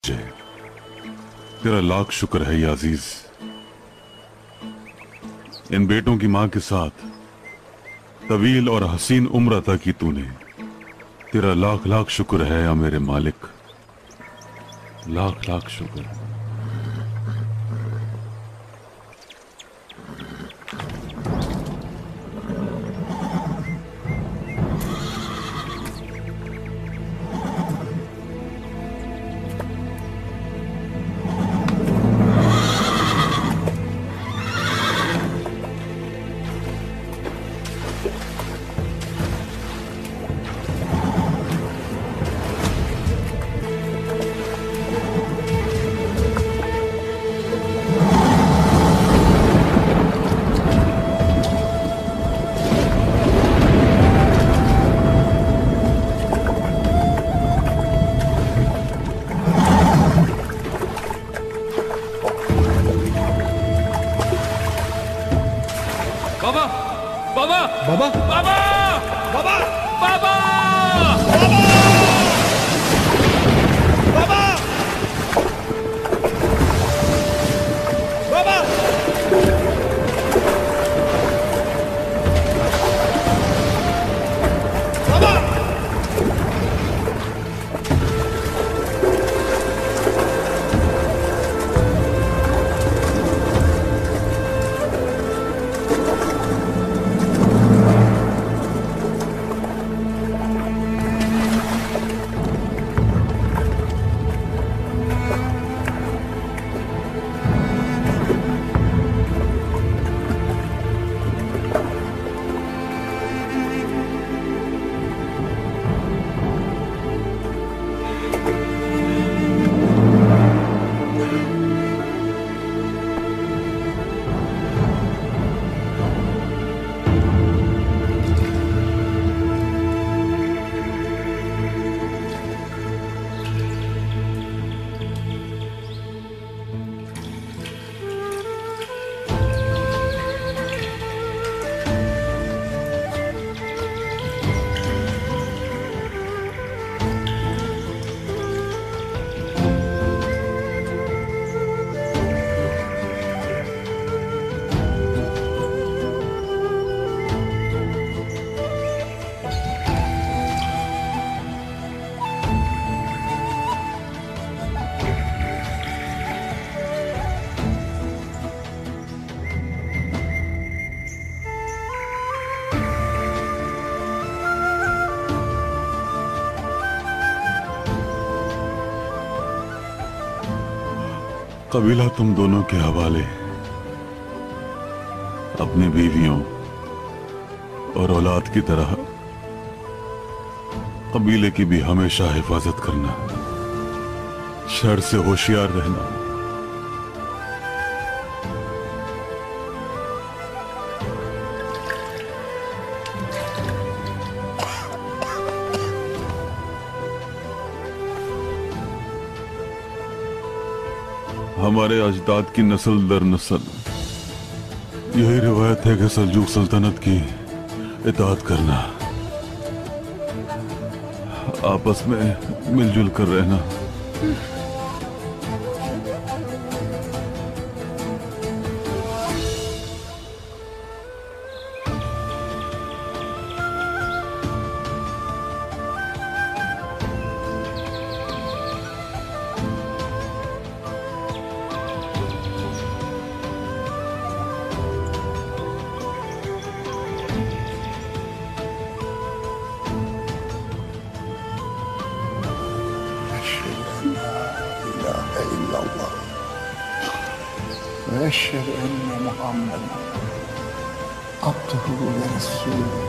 जय, तेरा लाख शुक्र है या अजीज। इन बेटों की मां के साथ तवील और हसीन उम्र अता की तूने। तेरा लाख लाख शुक्र है या मेरे मालिक, लाख लाख शुक्र। कबीला तुम दोनों के हवाले, अपनी बीवियों और औलाद की तरह कबीले की भी हमेशा हिफाजत करना, शर से होशियार रहना। हमारे अजदाद की नस्ल दर नस्ल यही रिवायत है कि सल्जूक सल्तनत की इताअत करना, आपस में मिलजुल कर रहना। وأشهد أن محمدا عبده ورسوله.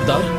dar